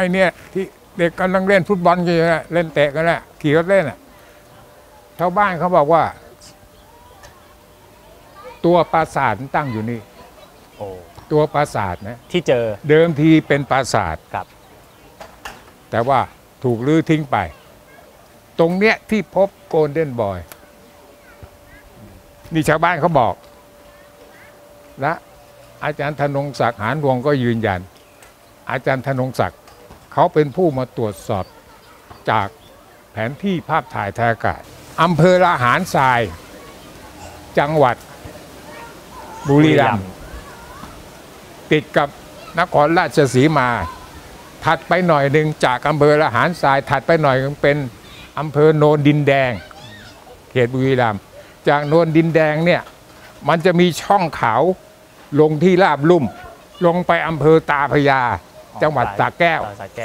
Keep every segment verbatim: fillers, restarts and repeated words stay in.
อ้เนี่ยที่เด็กกำลังเล่นฟุตบอลกันเล่นเตะกันแหละขี่รถเล่นอ่ะชาวบ้านเขาบอกว่าตัวปราสาทตั้งอยู่นี่โอ้ตัวปราสาทนะที่เจอเดิมทีเป็นปราสาทครับแต่ว่าถูกลื้อทิ้งไปตรงเนี้ยที่พบโกลเด้นบอยนี่ชาวบ้านเขาบอกและอาจารย์ธนงศักดิ์หานวงก็ยืนยันอาจารย์ธนงศักดิ์เขาเป็นผู้มาตรวจสอบจากแผนที่ภาพถ่ายทางอากาศอำเภอละหารทรายจังหวัดบุรีรัมย์ติดกับนครราชสีมาถัดไปหน่อยหนึ่งจากอำเภอละหารทรายถัดไปหน่อยเป็นอำเภอโนนดินแดงเขตบุรีรัมย์จากโนนดินแดงเนี่ยมันจะมีช่องเขาลงที่ราบลุ่มลงไปอำเภอตาพระยาจังหวัดสระแก้ว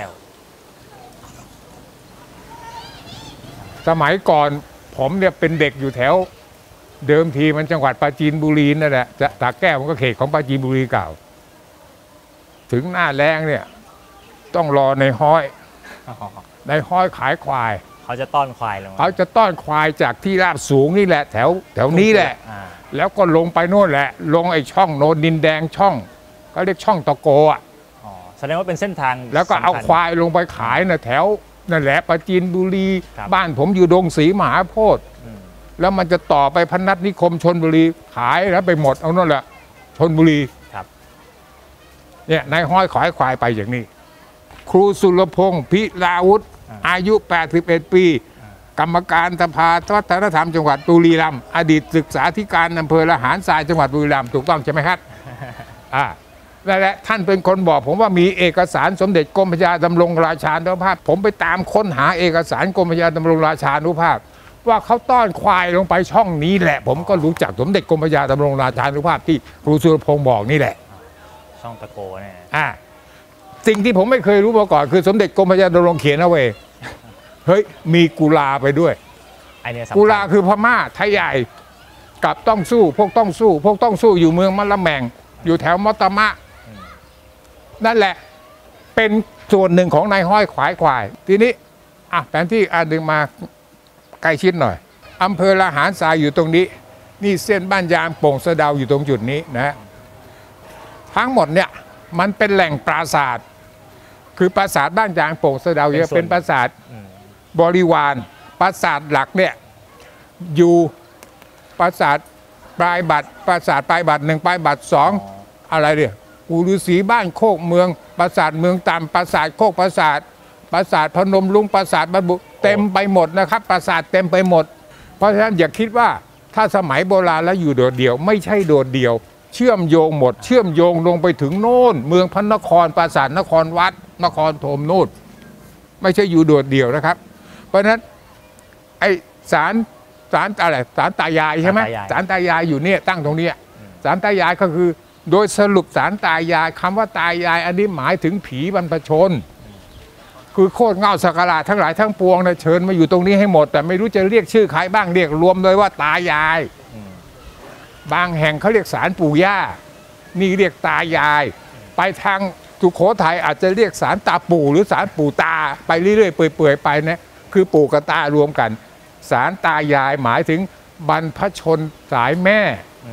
สมัยก่อนผมเนี่ยเป็นเด็กอยู่แถวเดิมทีมันจังหวัดปราจีนบุรีนั่นแหละสระแก้วมันก็เขตของปราจีนบุรีเก่าถึงหน้าแล้งเนี่ยต้องรอในห้อยในห้อยขายควายเขาจะต้อนควายลงเขาจะต้อนควายจากที่ราบสูงนี่แหละแถวแถวนี้แหละแล้วก็ลงไปโน่นแหละลงไอ้ช่องโนนดินแดงช่องเขาเรียกช่องตะโกอ่ะแสดงว่าเป็นเส้นทางแล้วก็เอาควายลงไปขายนะแถวนั่นแหละปราจีนบุรีบ้านผมอยู่ดงศรีมหาโพธิ์แล้วมันจะต่อไปพนัสนิคมชลบุรีขายแล้วไปหมดเอานั่นแหละชลบุรีครับเนี่ยนายห้อยขายควายไปอย่างนี้ครูสุรพงศ์พิลาวุฒิอายุแปดสิบเอ็ดปีกรรมการสภาวัฒนธรรมจังหวัดบุรีรัมย์อดีตศึกษาธิการอำเภอละหารทรายจังหวัดบุรีรัมย์ถูกต้องใช่ไหมครับอ่านั่นแหละท่านเป็นคนบอกผมว่ามีเอกสารสมเด็จกรมพระยาดำรงราชานุภาพผมไปตามค้นหาเอกสารกรมพระยาดำรงราชานุภาพว่าเขาต้อนควายลงไปช่องนี้แหละผมก็รู้จักสมเด็จกรมพระยาดำรงราชานุภาพที่ครูสุรพงศ์บอกนี่แหละช่องตะโกเนี่ยอ่าสิ่งที่ผมไม่เคยรู้มาก่อนคือสมเด็จกรมพระยาดำรงเขียนเอาไว้เฮ้ยมีกุลาไปด้วยกุลาคือพม่าไทยใหญ่กับต้องสู้พวกต้องสู้พวกต้องสู้อยู่เมืองมะละแมงอยู่แถวมอตมะนั่นแหละเป็นส่วนหนึ่งของนายห้อยขวายควายทีนี้อ่ะแผนที่อ่ะดึงมาใกล้ชิดหน่อยอำเภอละหารทรายอยู่ตรงนี้นี่เส้นบ้านยางโป่งสะเดาอยู่ตรงจุดนี้นะทั้งหมดเนี่ยมันเป็นแหล่งปราสาทคือปราสาทบ้านยางโป่งสะเดาเนี่ยเป็นปราสาทบริวารปราสาทหลักเนี่ยอยู่ปราสาทปลายบัตรปราสาทปลายบัตรหนึ่งปลายบัตรสองอะไรเนี่ยปู่ฤาษีบ้านโคกเมืองปราสาทเมืองต่ำปราสาทโคกปราสาทปราสาทพนมลุงปราสาทบรรบุเต็มไปหมดนะครับปราสาทเต็มไปหมดเพราะฉะนั้นอย่าคิดว่าถ้าสมัยโบราณแล้วอยู่โดดเดี่ยวไม่ใช่โดดเดี่ยวเชื่อมโยงหมดเชื่อมโยงลงไปถึงโน่นเมืองพระนครปราสาทนครวัดนครธมโน่นไม่ใช่อยู่โดดเดี่ยวนะครับเพราะฉะนั้นไอศาลศาลอะไรศาลตายายใช่ไหมศาลตายายอยู่เนี่ยตั้งตรงนี้ศาลตายายก็คือโดยสรุปศาลตายายคำว่าตายายอันนี้หมายถึงผีบรรพชนคือโคตรเง่าสักการะทั้งหลายทั้งปวงนะเชิญมาอยู่ตรงนี้ให้หมดแต่ไม่รู้จะเรียกชื่อใครบ้างเรียกรวมเลยว่าตายายบางแห่งเขาเรียกศาลปู่ย่านี่เรียกตายายไปทางสุโขทัยอาจจะเรียกศาลตาปู่หรือศาลปู่ตาไปเรื่อยๆเปื่อยๆไปนะคือปู่กับตารวมกันศาลตายายหมายถึงบรรพชนสายแม่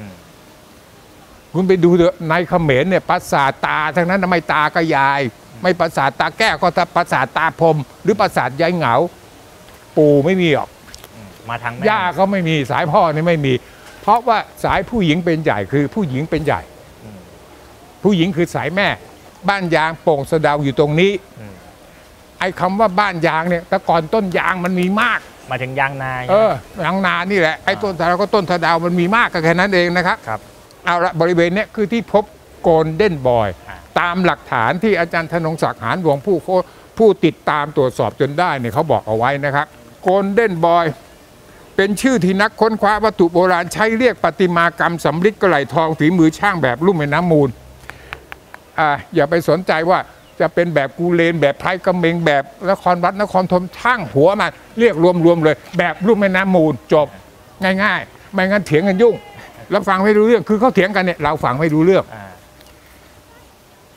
คุณไปดูในเขมรเนี่ยปราสาทตาทั้งนั้นไม่ตาก็ยายไม่ปราสาทตาแก้วก็ปราสาทตาพรมหรือปราสาทยายเหงาปู่ไม่มีหรอกมาทางย่าก็ไม่มีสายพ่อนี่ไม่มีเพราะว่าสายผู้หญิงเป็นใหญ่คือผู้หญิงเป็นใหญ่ผู้หญิงคือสายแม่บ้านยางโป่งสะเดาอยู่ตรงนี้ไอ้คำว่าบ้านยางเนี่ยแต่ก่อนต้นยางมันมีมากมาถึงยางนาเออยางนานี่แหละไอ้ต้นสะเดาก็ต้นสะเดามันมีมากก็แค่นั้นเองนะครับครับเอาละบริเวณนี้คือที่พบโกลเด้นบอยตามหลักฐานที่อาจารย์ธนงศักดิ์หานวงผู้ผู้ติดตามตรวจสอบจนได้เนี่ยเขาบอกเอาไว้นะครับโกลเด้นบอยเป็นชื่อที่นักค้นคว้าวัตถุโบราณใช้เรียกประติมากรรมสำริดกระไหลทองฝีมือช่างแบบลุ่มแม่น้ำมูลอ่าอย่าไปสนใจว่าจะเป็นแบบกูเลนแบบไพรกำเมงแบบนครวัดนครธมช่างหัวมาเรียกรวมๆเลยแบบลุ่มแม่น้ำมูลจบง่ายๆไม่งั้นเถียงกันยุ่งแล้วฟังไม่รู้เรื่องคือเขาเถียงกันเนี่ยเราฟังไม่รู้เรื่อง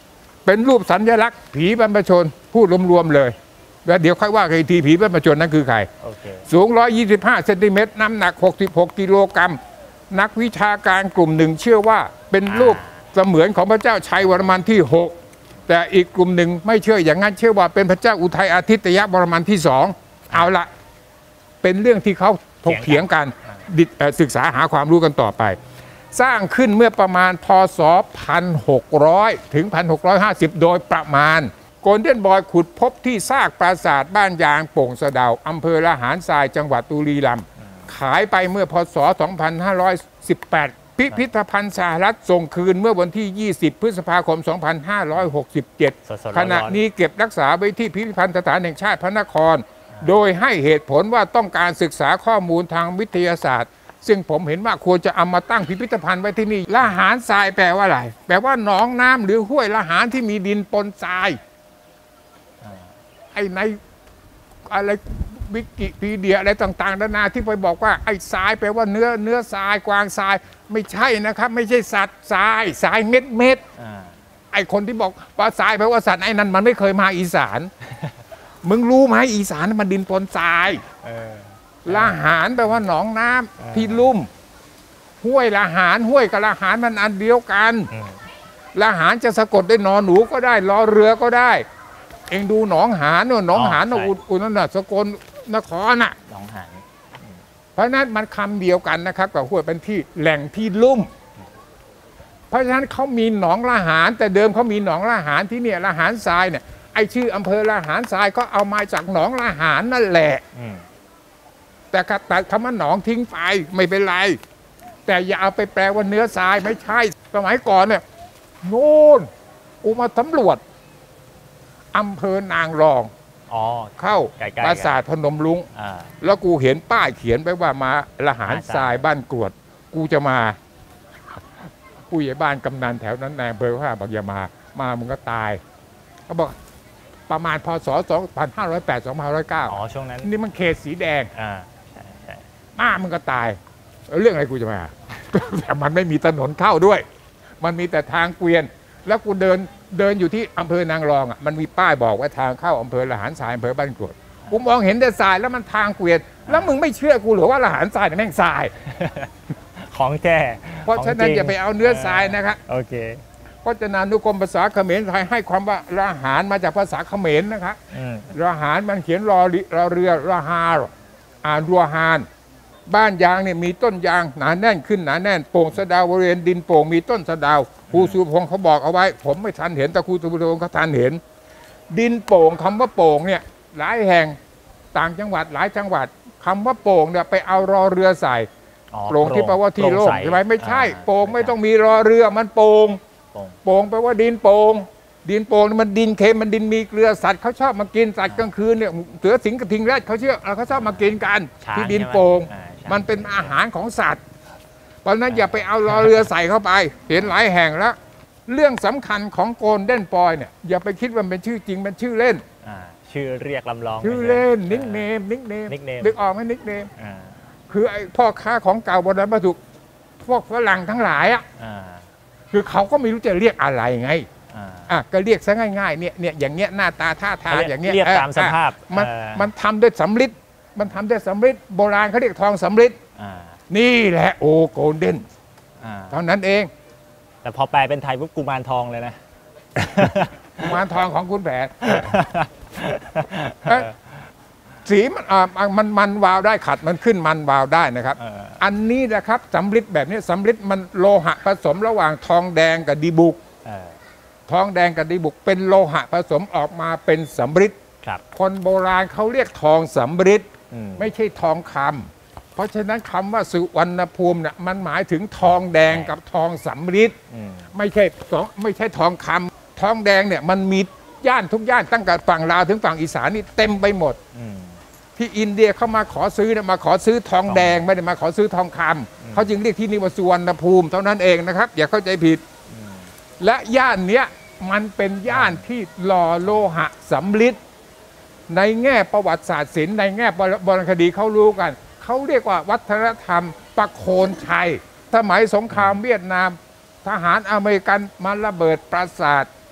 เป็นรูปสัญลักษณ์ผีบรรพชนพูดรวมๆเลยแล้วเดี๋ยวค่อยว่ากันอีกทีผีบรรพชนนั้นคือใคร okay. สูงหนึ่งร้อยยี่สิบห้าเซนติเมตรน้ำหนักหกสิบหกกิโลกรัมนักวิชาการกลุ่มหนึ่งเชื่อว่าเป็นรูปเสมือนของพระเจ้าชัยวรมันที่หกแต่อีกกลุ่มหนึ่งไม่เชื่ออย่างนั้นเชื่อว่าเป็นพระเจ้าอุทัยอาทิตยวรมันที่สองเอาละเป็นเรื่องที่เขาถกเถียงกันศึกษาหาความรู้กันต่อไปสร้างขึ้นเมื่อประมาณพ.ศ. หนึ่งพันหกร้อย ถึง หนึ่งพันหกร้อยห้าสิบ โดยประมาณโกลเด้นบอยขุดพบที่ซากปราสาทบ้านยางโป่งสะเดาอำเภอละหารทรายจังหวัดบุรีรัมย์ขายไปเมื่อพ.ศ. สองพันห้าร้อยสิบแปด พิพิธภัณฑ์สหรัฐส่งคืนเมื่อวันที่ ยี่สิบ พฤษภาคม สองพันห้าร้อยหกสิบเจ็ด ขณะนี้เก็บรักษาไว้ที่พิพิธภัณฑ์สถานแห่งชาติพระนครโดยให้เหตุผลว่าต้องการศึกษาข้อมูลทางวิทยาศาสตร์ซึ่งผมเห็นว่าควรจะเอามาตั้งพิพิธภัณฑ์ไว้ที่นี่ละหารทรายแปลว่าอะไรแปลว่าหนองน้ำหรือห้วยละหารที่มีดินปนทรายไอ้ในอะไรวิกิพีเดียอะไรต่างๆนานาที่ไปบอกว่าไอ้ทรายแปลว่าเนื้อเนื้อทรายกวางทรายไม่ใช่นะครับไม่ใช่สัตว์ทรายทรายเม็ดเม็ดไอ้คนที่บอกว่าทรายแปลว่าสัตว์ไอ้นั้นมันไม่เคยมาอีสาน มึงรู้ไหมอีสานมันดินปนทรายละหารแปลว่าหนองน้ำที่ลุ่มห้วยละหารห้วยกับละหารมันอันเดียวกันละหารจะสะกดด้วยนอนหนูก็ได้รอเรือก็ได้เองดูหนองหานเนี่ยหนองหานอุดอุดนั่นน่ะสกลนครน่ะหนองหานเพราะนั้นมันคำเดียวกันนะครับกับห้วยเป็นที่แหล่งที่ลุ่มเพราะฉะนั้นเขามีหนองละหารแต่เดิมเขามีหนองละหารที่เนี่ยละหารทรายเนี่ยไอชื่ออำเภอละหารทรายก็เอามาจากหนองละหารนั่นแหละแต่แต่คำว่าหนองทิ้งไปไม่เป็นไรแต่อย่าเอาไปแปลว่าเนื้อทรายไม่ใช่สมัยก่อนเนี่ยโน่นกูมาสำรวจอำเภอนางรองเข้าปราสาทพนมรุ้งแล้วกูเห็นป้ายเขียนไปว่ามาละหารทรายบ้านกรวดกูจะมาผู้ใหญ่บ้านกำนันแถวนั้นนายอำเภอว่าบอกอย่ามามามึงก็ตายเขาบอกประมาณพ.ศ. สองพันห้าร้อยแปด สองพันห้าร้อยเก้าอ๋อช่วงนั้นนี่มันเขตสีแดงอ่ามามึงก็ตายเรื่องอะไรกูจะมาแต่มันไม่มีถนนเข้าด้วยมันมีแต่ทางเกวียนแล้วกูเดินเดินอยู่ที่อำเภอนางรองอ่ะมันมีป้ายบอกว่าทางเข้าอำเภอละหารทรายอำเภอบ้านกรวดกูมองเห็นแต่ทรายแล้วมันทางเกวียนแล้วมึงไม่เชื่อกูหรือว่าละหารทรายแม่งทรายของแท้เพราะฉะนั้นอย่าไปเอาเนื้อทรายนะครับโอเคพจนานุกรมภาษาเขมรไทยให้ความว่าละหารมาจากภาษาเขมรนะครับละหารมันเขียนรอรอเรือละหารอ่านรัวหานบ้านยางเนี่ยมีต้นยางหนาแน่นขึ้นหนาแน่นโป่งสะดาวบริเวณดินโป่งมีต้นสะดาวครูสุพงศ์เขาบอกเอาไว้ผมไม่ทันเห็นแต่ครูสุพงศ์เขาทันเห็นดินโป่งคำว่าโป่งเนี่ยหลายแห่งต่างจังหวัดหลายจังหวัดคำว่าโป่งเนี่ยไปเอารอเรือใส่โป่งที่แปลว่าที่โล่งใช่ไหมไม่ใช่โป่งไม่ต้องมีรอเรือมันโป่งโป่งแปลว่าดินโป่งดินโป่งมันดินเค็มมันดินมีเกลือสัตว์เขาชอบมากินสัตว์กลางคืนเนี่ยเสือสิงห์กระทิงแรดเขาเชื่อเขาชอบมากินกันที่ดินโป่งมันเป็นอาหารของสัตว์เพราะนั้นอย่าไปเอารอเรือใส่เข้าไปเห็นหลายแห่งแล้วเรื่องสำคัญของโกลเด้นบอยเนี่ยอย่าไปคิดว่าเป็นชื่อจริงเป็นชื่อเล่นชื่อเรียกลำลองชื่อเล่นนิกเนมนิกเนมนึกออกไหมนิกเนมคือไอ้พ่อค้าของเก่าโบราณวัตถุพวกฝรั่งทั้งหลายอ่ะคือเขาก็ไม่รู้จะเรียกอะไรไงอ่ะก็เรียกซะง่ายๆเนี่ยเนี่ยอย่างเงี้ยหน้าตาท่าทางอย่างเงี้ยเรียกตามสภาพมันมันทำด้วยสำริดมันทำด้วยสำริดโบราณเขาเรียกทองสำริดนี่แหละโอโกลเด้นเท่านั้นเองแต่พอแปลเป็นไทยปุ๊บกุมารทองเลยนะกุมารทองของคุณแผนสีมันอ่ามันมันวาวได้ขัดมันขึ้นมันวาวได้นะครับอันนี้นะครับสำริดแบบนี้สำริดมันโลหะผสมระหว่างทองแดงกับดีบุกทองแดงกับดีบุกเป็นโลหะผสมออกมาเป็นสำริดคนโบราณเขาเรียกทองสำริดไม่ใช่ทองคำเพราะฉะนั้นคำว่าสุวรรณภูมิเนี่ยมันหมายถึงทองแดงกับทองสำริดไม่ใช่ไม่ใช่ทองคำทองแดงเนี่ยมันมีย่านทุกย่านตั้งแต่ฝั่งลาวถึงฝั่งอีสานนี่เต็มไปหมดที่อินเดียเข้ามาขอซื้อเนี่ยมาขอซื้อทองแดงไม่ได้มาขอซื้อทองคำเขาจึงเรียกที่นี่ว่าสุวรรณภูมิเท่านั้นเองนะครับอย่าเข้าใจผิดและย่านเนี้ยมันเป็นย่านที่หล่อโลหะสำริดในแง่ประวัติศาสตร์ศิลป์ในแง่โบราณคดีเขารู้กันเขาเรียกว่าวัฒนธรรมประโคนชัยสมัยสงครามเวียดนามทหารอเมริกันมาระเบิดปราสาทท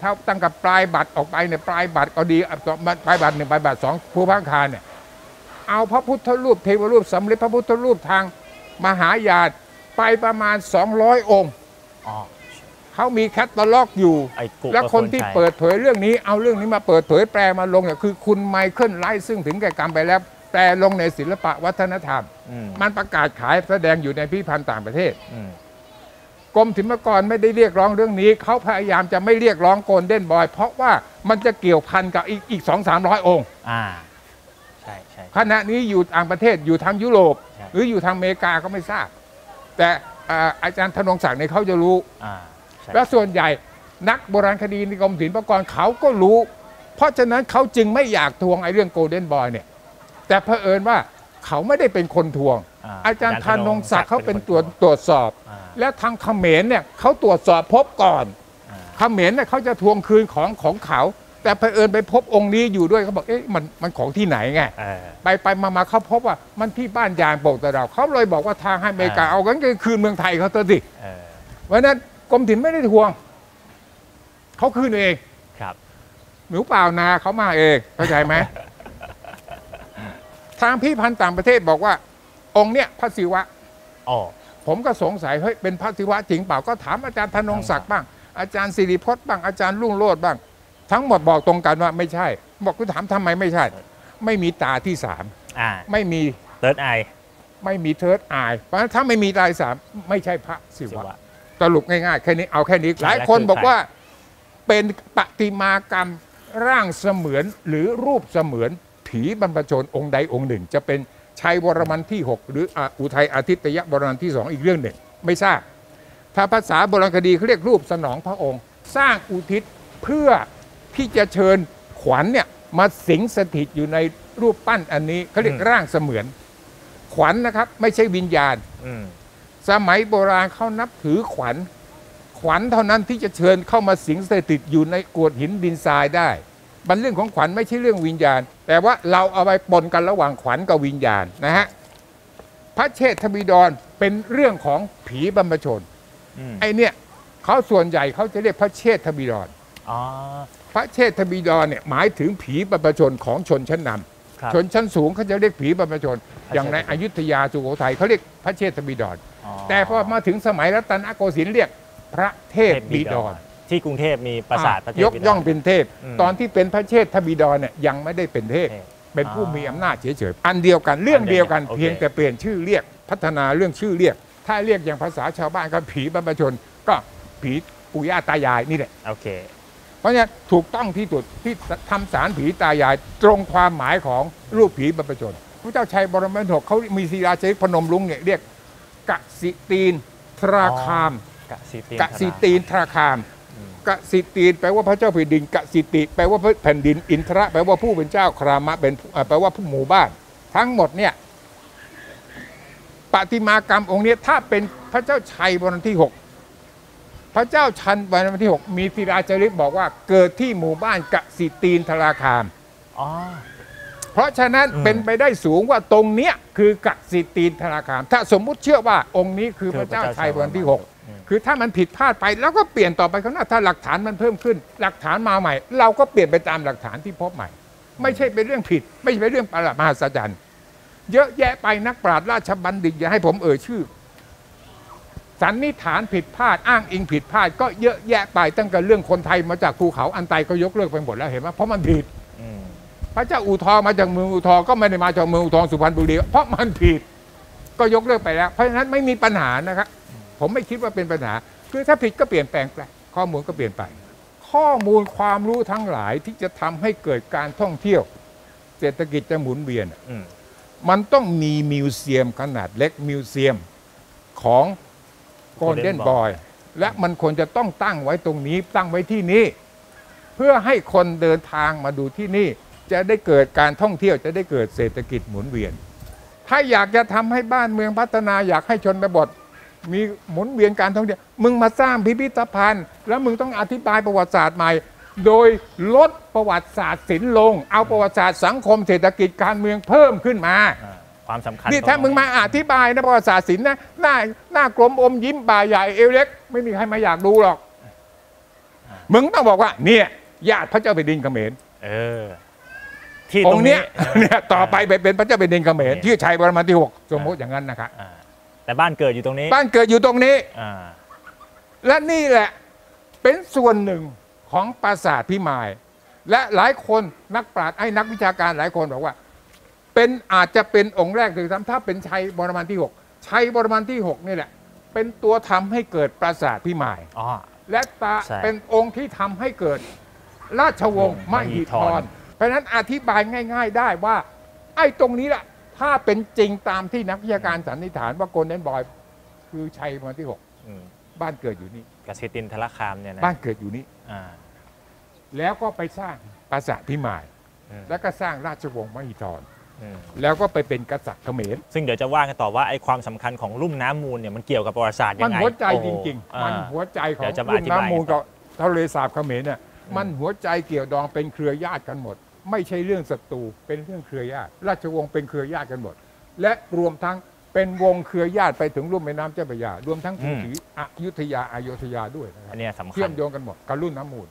ถ้าตั้งกับปลายบัตรออกไปเนี่ยปลายบัตรก็ดีปลายบัตรหนึ่งปลายบัตรสองภูพระอังคารเนี่ยเอาพระพุทธรูปเทวรูปสำริดพระพุทธรูปทางมหายานไปประมาณสองร้อยองค์เขามีแคตตาล็อกอยู่และคนที่เปิดเผยเรื่องนี้เอาเรื่องนี้มาเปิดเผยแปลมาลงเนี่ยคือคุณไมเคิลไลท์ซึ่งถึงแก่กรรมไปแล้วแปลลงในศิลปะวัฒนธรรมมันประกาศขายแสดงอยู่ในพิพิธภัณฑ์ต่างประเทศกรมศิลปากรไม่ได้เรียกร้องเรื่องนี้เขาพยายามจะไม่เรียกร้องโกลเด้นบอยเพราะว่ามันจะเกี่ยวพันกับอีกอีกสองสามร้อยองค์อ่าใช่ใช่คณะนี้อยู่ต่างประเทศอยู่ทางยุโรปหรืออยู่ทางอเมริกาก็ไม่ทราบแต่อาจารย์ธนงศักดิ์เนี่ยเขาจะรู้และส่วนใหญ่นักโบราณคดีในกรมศิลปากรเขาก็รู้เพราะฉะนั้นเขาจึงไม่อยากทวงไอ้เรื่องโกลเด้นบอยเนี่ยแต่เผอิญว่าเขาไม่ได้เป็นคนทวง อา, อาจารย์ธนงศักดิ์เขาเป็นตัวตรวจสอบและทางเขมรเนี่ยเขาตรวจสอบพบก่อนเขมรเนี่ยเขาจะทวงคืนของของเขาแต่เผอิญไปพบองค์นี้อยู่ด้วยเขาบอกเอ๊ะมันมันของที่ไหนไงไปไปมามาเขาพบว่ามันที่บ้านยางโป่งตะเราเขาเลยบอกว่าทางให้อเมริกาเอางั้นก็คืนเมืองไทยเขาเถอะสิเพราะนั้นกรมศิลป์ไม่ได้ทวงเขาคืนเองครับหนูเปล่านาเขามาเองเข้าใจไหม ทางพิพิธภัณฑ์ต่างประเทศบอกว่าองค์เนี้ยพระศิวะอ๋อผมก็สงสัยเฮ้ยเป็นพระศิวะจริงเปล่าก็ถามอาจารย์ธนงศักดิ์บ้างอาจารย์สิริพจน์บ้างอาจารย์รุ่งโรจน์บ้างทั้งหมดบอกตรงกันว่าไม่ใช่บอกคุณถามทำไมไม่ใช่ไม่มีตาที่สามไม่มีเทิร์ดไอไม่มีเทิร์ดไอเพราะฉะนั้นถ้าไม่มีตาที่สามไม่ใช่พระศิวะสรุปง่ายๆแค่นี้เอาแค่นี้หลายคนบอกว่าเป็นประติมากรรมร่างเสมือนหรือรูปเสมือนผีบรรพชนองค์ใดองค์หนึ่งจะเป็นชัยวรมันที่หกหรืออุทัยอาทิตยบรมันที่สองอีกเรื่องหนึ่งไม่ทราบถ้าภาษาโบราณคดีเขาเรียกรูปสนองพระองค์สร้างอุทิศเพื่อที่จะเชิญขวัญเนี่ยมาสิงสถิตอยู่ในรูปปั้นอันนี้เขาเรียกร่างเสมือนขวัญนะครับไม่ใช่วิญญาณสมัยโบราณเขานับถือขวัญขวัญเท่านั้นที่จะเชิญเข้ามาสิงสถิตอยู่ในกรวดหินดินทรายได้มันเรื่องของขวัญไม่ใช่เรื่องวิญญาณแต่ว่าเราเอาไปปนกันระหว่างขวัญกับวิญญาณนะฮะพระเชษฐบิดรเป็นเรื่องของผีบรรพชนไอเนี่ยเขาส่วนใหญ่เขาจะเรียกพระเชษฐบิดรพระเชษฐบิดรเนี่ยหมายถึงผีบรรพชนของชนชั้นนำชนชั้นสูงเขาจะเรียกผีบรรพชนอย่างในอยุธยาสุโขทัยเขาเรียกพระเชษฐบิดรแต่พอมาถึงสมัยรัตนโกสินทร์เรียกพระเทพบิดรที่กรุงเทพมีปราสาทพระเทพยกย่องเป็นเทพตอนที่เป็นพระเชษฐบิดรเนี่ยยังไม่ได้เป็นเทพเป็นผู้มีอำนาจเฉยๆอันเดียวกันเรื่องเดียวกันเพียงแต่เปลี่ยนชื่อเรียกพัฒนาเรื่องชื่อเรียกถ้าเรียกอย่างภาษาชาวบ้านก็ผีบรรพชนก็ผีปู่ย่าตายายนี่แหละโอเคเพราะฉะนั้นถูกต้องที่สุดที่ทำสารผีตายายตรงความหมายของรูปผีบรรพชนพระเจ้าชัยบรมศกเขามีศิลาจารึกพนมรุ้งเนี่ยเรียกกสิตีนทราคามกสิตีนทราคามกสิตีนแปลว่าพระเจ้าแผ่นดินกสิติแปลว่าแผ่นดินอินทระแปลว่าผู้เป็นเจ้าครามะเป็นแปลว่าผู้หมู่บ้านทั้งหมดเนี่ยประติมากรรมองค์นี้ถ้าเป็นพระเจ้าชัยวันที่หกพระเจ้าชันวันที่หกมีศิลาจารึกบอกว่าเกิดที่หมู่บ้านกสิตีนทราคามเพราะฉะนั้นเป็นไปได้สูงว่าตรงเนี้ยคือกสิตีนทราคามถ้าสมมุติเชื่อว่าองค์นี้คือพระเจ้าชัยวันที่หกคือถ้ามันผิดพลาดไปแล้วก็เปลี่ยนต่อไปข้างหน้าถ้าหลักฐานมันเพิ่มขึ้นหลักฐานมาใหม่เราก็เปลี่ยนไปตามหลักฐานที่พบใหม่ไม่ใช่เป็นเรื่องผิดไม่ใช่เป็นเรื่องประหลาดมหัศจรรย์เยอะแยะไปนักปราชญ์ราชบัณฑิตอย่าให้ผมเอ่ยชื่อสันนิษฐานผิดพลาดอ้างอิงผิดพลาดก็เยอะแยะไปตั้งแต่เรื่องคนไทยมาจากภูเขาอันไตก็ยกเลิกไปหมดแล้วเห็นไหมเพราะมันผิดพระเจ้าอู่ทองมาจากเมืองอู่ทองก็ไม่ได้มาจากเมืองอู่ทองสุพรรณบุรีเพราะมันผิดก็ยกเลิกไปแล้วเพราะฉะนั้นไม่มีปัญหานะครับผมไม่คิดว่าเป็นปัญหาคือถ้าผิดก็เปลี่ยนแปลงไปข้อมูลก็เปลี่ยนไปข้อมูลความรู้ทั้งหลายที่จะทำให้เกิดการท่องเที่ยวเศรษฐกิจจะหมุนเวียนมันต้องมีมิวเซียมขนาดเล็กมิวเซียมของโกลเด้นบอยและมันควรจะต้องตั้งไว้ตรงนี้ตั้งไว้ที่นี่เพื่อให้คนเดินทางมาดูที่นี่จะได้เกิดการท่องเที่ยวจะได้เกิดเศรษฐกิจหมุนเวียนถ้าอยากจะทำให้บ้านเมืองพัฒนาอยากให้ชนบทมีหมุนเวียนการท่องเที่ยวมึงมาสร้างพิพิธภัณฑ์แล้วมึงต้องอธิบายประวัติศาสตร์ใหม่โดยลดประวัติศาสตร์ศิลป์ลงเอาประวัติศาสตร์สังคมเศรษฐกิจการเมืองเพิ่มขึ้นมาความสำคัญนี่ถ้ามึงมาอธิบายนะประวัติศาสตร์ศิลป์นะหน้าหน้ากลมอมยิ้มบ่าใหญ่เอวเล็กไม่มีใครมาอยากดูหรอกมึงต้องบอกว่าเนี่ยญาติพระเจ้าแผ่นดินเขมรเออที่อตรง งค์เนี้นี้ยเนี่ยต่อไปไปเป็นพระเจ้าแผ่นดินเขมรโอเคที่ชัยบรมันที่หกสมมติอย่างนั้นนะครับอ่าแต่บ้านเกิดอยู่ตรงนี้บ้านเกิดอยู่ตรงนี้อ่าและนี่แหละเป็นส่วนหนึ่งของปราสาทพิมาย และหลายคนนักปราชญ์ไอ้นักวิชาการหลายคนบอกว่า เป็นอาจจะเป็นองค์แรกเลยซ้ำถ้าเป็นชัยบรมันที่หกชัยบรมันที่หกนี่แหละเป็นตัวทำให้เกิดปราสาทพิมายอ๋อและตาใช่เป็นองค์ที่ทำให้เกิดราชวงศ์มมหิหิธธรรเพราะฉะนั้นอธิบายง่าย ๆได้ว่า ไอ้ตรงนี้แหละถ้าเป็นจริงตามที่นักวิชาการสันนิษฐานว่าโกลเด้นบอยคือชัยบรมันที่หกอืมบ้านเกิดอยู่นี่กสิตินทรคามเนี่ยนะบ้านเกิดอยู่นี่อ่าแล้วก็ไปสร้างปราสาทพิมายอืมแล้วก็สร้างราชวงศ์มหิธรอืมแล้วก็ไปเป็นกษัตริย์เขมรซึ่งเดี๋ยวจะว่ากันต่อว่าไอ้ความสำคัญของลุ่มน้ำมูลเนี่ยมันเกี่ยวกับประวัติศาสตร์ยัมันงไงหัวใจโอ้จโหริงๆอ่ามันหัวใจของเดี๋ยวจะมาลุ่อมธิบายน้ำมูลต่กัอบทะเลสาบเขมรเนี่ยมันหัวใจเกี่ยวดองเป็นเครือญาติกันหมด ไม่ใช่เรื่องศัตรูเป็นเรื่องเครือญาติ ราชวงศ์เป็นเครือญาติกันหมด และรวมทั้งเป็นวงเครือญาติไปถึงลุ่มแม่น้ำเจ้าพระยารวมทั้งกรุงศรีอยุธยาอโยธยาด้วยนะครัอับนเนี้ยสำคัเชื่อญมโยงกันหมดกับลุ่มน้ำมูล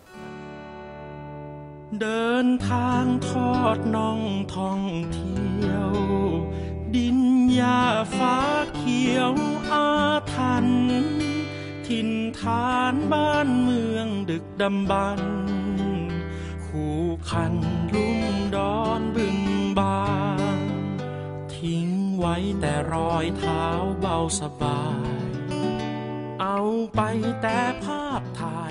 เดินทางทอดน่องท่องเที่ยว ดินหญ้าฟ้าเขียวอาถรรพ์ถิ่นฐานบ้านเมืองดึกดำบรรพ์คู่คันลุ่มดอนบึงบางทิ้งไว้แต่รอยเท้าเบาสบาย เอาไปแต่ภาพถ่าย